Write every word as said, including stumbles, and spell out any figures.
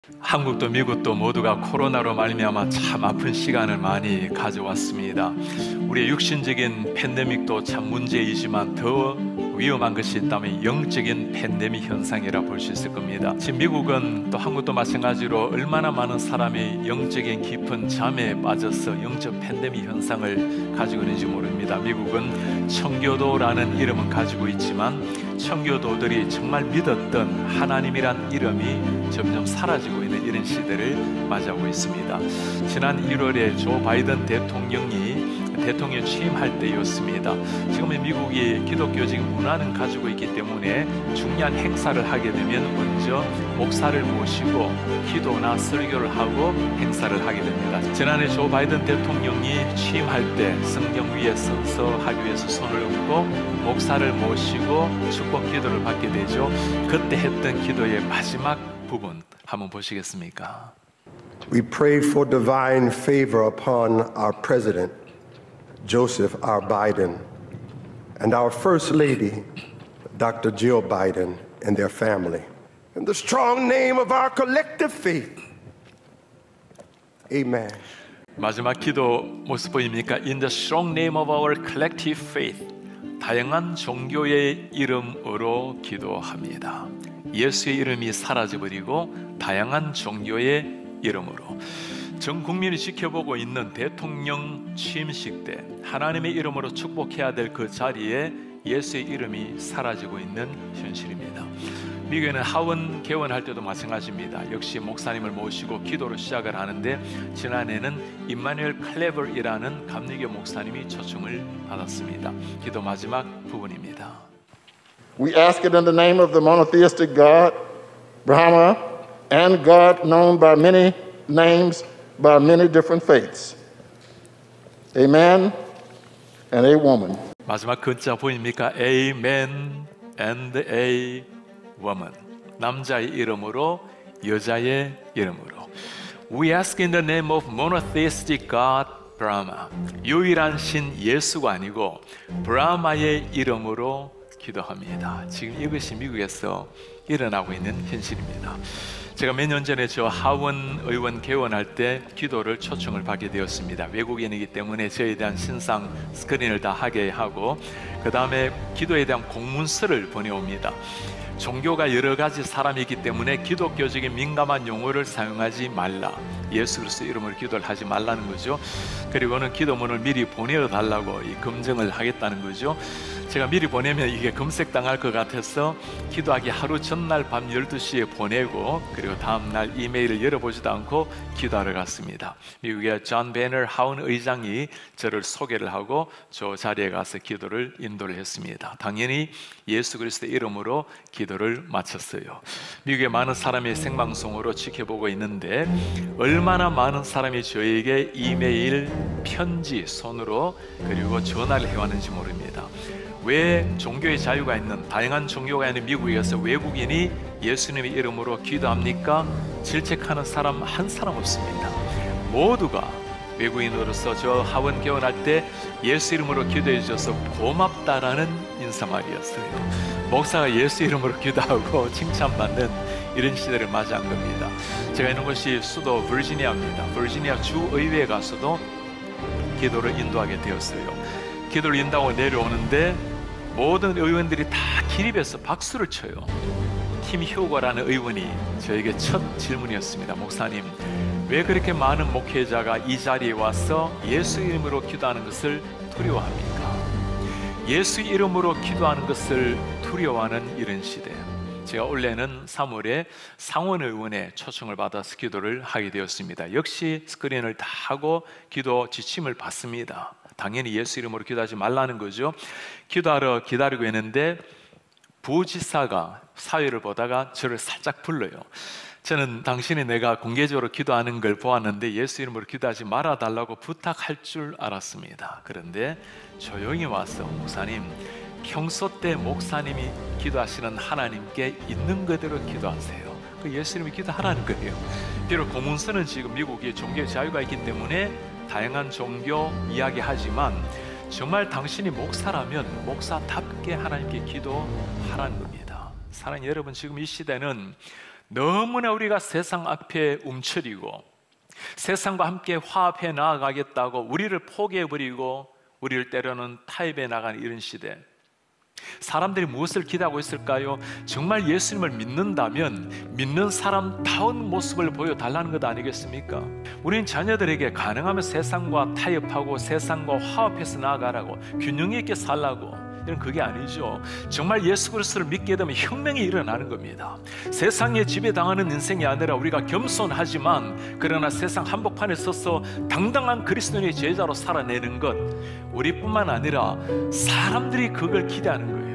한국도 미국도 모두가 코로나로 말미암아 참 아픈 시간을 많이 가져왔습니다. 우리의 육신적인 팬데믹도 참 문제이지만 더 위험한 것이 있다면 영적인 팬데믹 현상이라 볼 수 있을 겁니다. 지금 미국은 또 한국도 마찬가지로 얼마나 많은 사람이 영적인 깊은 잠에 빠져서 영적 팬데믹 현상을 가지고 있는지 모릅니다. 미국은 청교도라는 이름은 가지고 있지만 청교도들이 정말 믿었던 하나님이란 이름이 점점 사라지고 있는 이런 시대를 맞이하고 있습니다. 지난 일월에 조 바이든 대통령이 대통령 취임할 때였습니다. 지금의 미국이 기독교적인 문화는 가지고 있기 때문에 중요한 행사를 하게 되면 먼저 목사를 모시고 기도나 설교를 하고 행사를 하게 됩니다. 지난해 조 바이든 대통령이 취임할 때 성경 위에 서서 하기 위해서 손을 얹고 목사를 모시고 축복 기도를 받게 되죠. 그때 했던 기도의 마지막 부분 한번 보시겠습니까? We pray for divine favor upon our president, Joseph R. Biden, and our First Lady, Doctor Jill Biden, and their family. In the strong name of our collective faith, Amen. 마지막 기도 모습 보입니까? In the strong name of our collective faith. 다양한 종교의 이름으로 기도합니다. 예수의 이름이 사라져버리고 다양한 종교의 이름으로 전 국민이 지켜보고 있는 대통령 취임식 때 하나님의 이름으로 축복해야 될 그 자리에 예수의 이름이 사라지고 있는 현실입니다. 미국에는 하원 개원할 때도 마찬가지입니다. 역시 목사님을 모시고 기도로 시작을 하는데 지난해는 임마누엘 클레버이라는 감리교 목사님이 초청을 받았습니다. 기도 마지막 부분입니다. We ask it in the name of the monotheistic God, Brahma, and God known by many names, by many different faiths. A man and a woman. 마지막 글자 보입니까? A man and a woman. 남자의 이름으로 여자의 이름으로. We ask in the name of monotheistic God, Brahma. 유일한 신 예수가 아니고 브라마의 이름으로 기도합니다. 지금 이것이 미국에서 일어나고 있는 현실입니다. 제가 몇 년 전에 저 하원 의원 개원할 때 기도를 초청을 받게 되었습니다. 외국인이기 때문에 저에 대한 신상 스크린을 다 하게 하고 그 다음에 기도에 대한 공문서를 보내옵니다. 종교가 여러 가지 사람이 있기 때문에 기독교적인 민감한 용어를 사용하지 말라. 예수 그리스도 이름으로 기도를 하지 말라는 거죠. 그리고는 기도문을 미리 보내달라고 이 검증을 하겠다는 거죠. 제가 미리 보내면 이게 검색당할 것 같아서 기도하기 하루 전날 밤 열두 시에 보내고 그리고 다음날 이메일을 열어보지도 않고 기도하러 갔습니다. 미국의 존 베너 하원 의장이 저를 소개를 하고 저 자리에 가서 기도를 인도를 했습니다. 당연히 예수 그리스도 이름으로 기도를 마쳤어요. 미국의 많은 사람이 생방송으로 지켜보고 있는데 얼마나 많은 사람이 저에게 이메일, 편지, 손으로 그리고 전화를 해왔는지 모릅니다. 왜 종교의 자유가 있는 다양한 종교가 있는 미국에서 외국인이 예수님의 이름으로 기도합니까? 질책하는 사람 한 사람 없습니다. 모두가 외국인으로서 저 하원 개원할 때 예수 이름으로 기도해 주셔서 고맙다라는 인사말이었어요. 목사가 예수 이름으로 기도하고 칭찬받는 이런 시대를 맞이한 겁니다. 제가 있는 곳이 수도 버지니아입니다. 버지니아 주의회에 가서도 기도를 인도하게 되었어요. 기도를 인도하고 내려오는데 모든 의원들이 다 기립해서 박수를 쳐요. 팀 휴거라는 의원이 저에게 첫 질문이었습니다. 목사님, 왜 그렇게 많은 목회자가 이 자리에 와서 예수 이름으로 기도하는 것을 두려워합니까? 예수 이름으로 기도하는 것을 두려워하는 이런 시대. 제가 올해는 삼월에 상원의원에 초청을 받아서 기도를 하게 되었습니다. 역시 스크린을 다 하고 기도 지침을 받습니다. 당연히 예수 이름으로 기도하지 말라는 거죠. 기도하러 기다리고 있는데 부지사가 사회를 보다가 저를 살짝 불러요. 저는 당신이 내가 공개적으로 기도하는 걸 보았는데 예수 이름으로 기도하지 말아달라고 부탁할 줄 알았습니다. 그런데 조용히 와서 목사님, 평소 때 목사님이 기도하시는 하나님께 있는 그대로 기도하세요. 그 예수 이름으로 기도하라는 거예요. 비록 공문서는 지금 미국에 종교의 자유가 있기 때문에 다양한 종교 이야기하지만 정말 당신이 목사라면 목사답게 하나님께 기도하라는 겁니다. 사랑하는 여러분, 지금 이 시대는 너무나 우리가 세상 앞에 움츠리고 세상과 함께 화합해 나아가겠다고 우리를 포기해버리고 우리를 때로는 타협해 나가는 이런 시대, 사람들이 무엇을 기대하고 있을까요? 정말 예수님을 믿는다면 믿는 사람다운 모습을 보여달라는 것 아니겠습니까? 우리는 자녀들에게 가능하면 세상과 타협하고 세상과 화합해서 나아가라고, 균형 있게 살라고, 이런 그게 아니죠. 정말 예수 그리스도를 믿게 되면 혁명이 일어나는 겁니다. 세상에 지배당하는 인생이 아니라 우리가 겸손하지만 그러나 세상 한복판에 서서 당당한 그리스도인의 제자로 살아내는 것, 우리뿐만 아니라 사람들이 그걸 기대하는 거예요.